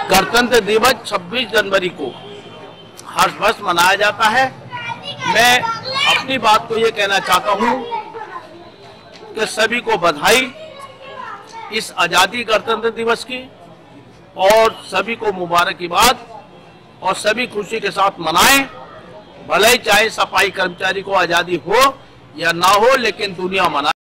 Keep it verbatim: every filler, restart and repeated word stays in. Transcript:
गणतंत्र दिवस छब्बीस जनवरी को हर्षभस मनाया जाता है। मैं अपनी बात को ये कहना चाहता हूँ कि सभी को बधाई इस आज़ादी गणतंत्र दिवस की, और सभी को मुबारकबाद, और सभी खुशी के साथ मनाएं। भले ही चाहे सफाई कर्मचारी को आज़ादी हो या ना हो, लेकिन दुनिया मनाए।